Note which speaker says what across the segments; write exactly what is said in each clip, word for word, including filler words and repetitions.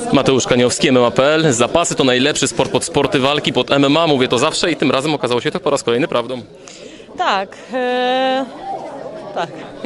Speaker 1: Mateusz Kaniowski, M M A kropka P L. Zapasy to najlepszy sport pod sporty walki, pod M M A. Mówię to zawsze i tym razem okazało się to po raz kolejny prawdą.
Speaker 2: Tak. Ee... Tak.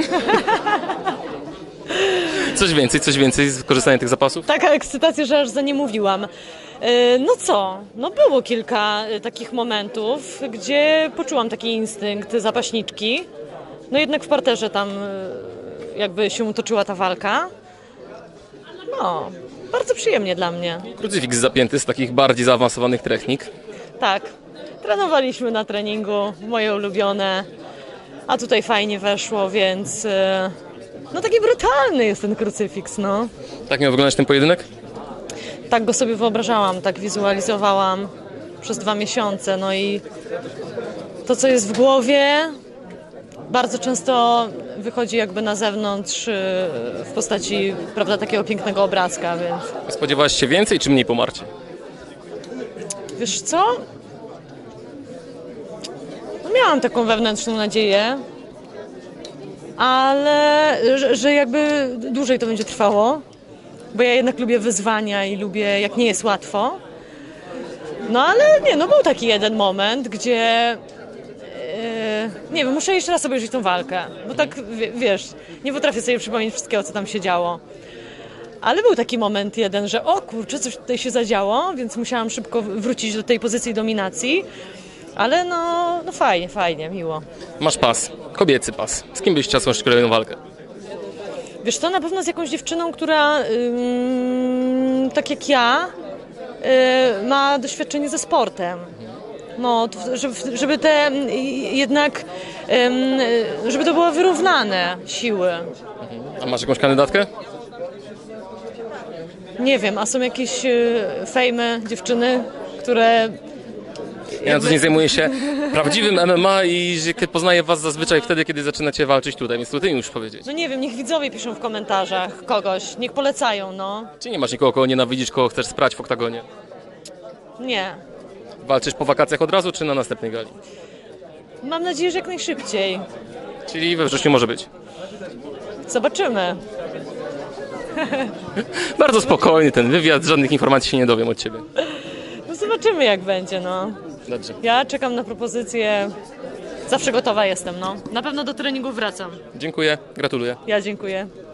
Speaker 1: Coś więcej, coś więcej z korzystania tych zapasów?
Speaker 2: Taka ekscytacja, że aż za nie mówiłam. Yy, no co? No było kilka takich momentów, gdzie poczułam taki instynkt zapaśniczki. No jednak w parterze tam jakby się toczyła ta walka. No, bardzo przyjemnie dla mnie.
Speaker 1: Krucyfiks zapięty z takich bardziej zaawansowanych technik.
Speaker 2: Tak, trenowaliśmy na treningu, moje ulubione, a tutaj fajnie weszło, więc no taki brutalny jest ten krucyfiks, no.
Speaker 1: Tak miał wyglądać ten pojedynek?
Speaker 2: Tak go sobie wyobrażałam, tak wizualizowałam przez dwa miesiące, no i to, co jest w głowie, bardzo często wychodzi jakby na zewnątrz w postaci, prawda, takiego pięknego obrazka, więc...
Speaker 1: Spodziewałaś się więcej czy mniej po Marcie?
Speaker 2: Wiesz co? No miałam taką wewnętrzną nadzieję, ale że, że jakby dłużej to będzie trwało, bo ja jednak lubię wyzwania i lubię, jak nie jest łatwo. No ale nie, no był taki jeden moment, gdzie... Nie wiem, muszę jeszcze raz obejrzeć tą walkę, bo tak, wiesz, nie potrafię sobie przypomnieć wszystkiego, co tam się działo. Ale był taki moment jeden, że o kurczę, coś tutaj się zadziało, więc musiałam szybko wrócić do tej pozycji dominacji. Ale no, no fajnie, fajnie, miło.
Speaker 1: Masz pas, kobiecy pas. Z kim byś chciał skończyć kolejną walkę?
Speaker 2: Wiesz co, na pewno z jakąś dziewczyną, która ym, tak jak ja, yy, ma doświadczenie ze sportem. No, żeby, żeby te jednak, żeby to było wyrównane siły.
Speaker 1: A masz jakąś kandydatkę?
Speaker 2: Nie wiem, a są jakieś fejmy, dziewczyny, które...
Speaker 1: Ja na co dzień zajmuję się prawdziwym M M A i poznaję was zazwyczaj wtedy, kiedy zaczynacie walczyć tutaj, więc to ty mi już powiedzieć.
Speaker 2: No nie wiem, niech widzowie piszą w komentarzach kogoś, niech polecają, no.
Speaker 1: Czy nie masz nikogo, kogo nienawidzisz, kogo chcesz sprać w oktagonie?
Speaker 2: Nie.
Speaker 1: Walczysz po wakacjach od razu, czy na następnej gali?
Speaker 2: Mam nadzieję, że jak najszybciej.
Speaker 1: Czyli we wrześniu może być.
Speaker 2: Zobaczymy.
Speaker 1: Bardzo spokojny ten wywiad, żadnych informacji się nie dowiem od ciebie.
Speaker 2: No zobaczymy, jak będzie, no.
Speaker 1: Dobrze.
Speaker 2: Ja czekam na propozycję. Zawsze gotowa jestem, no. Na pewno do treningu wracam.
Speaker 1: Dziękuję, gratuluję.
Speaker 2: Ja dziękuję.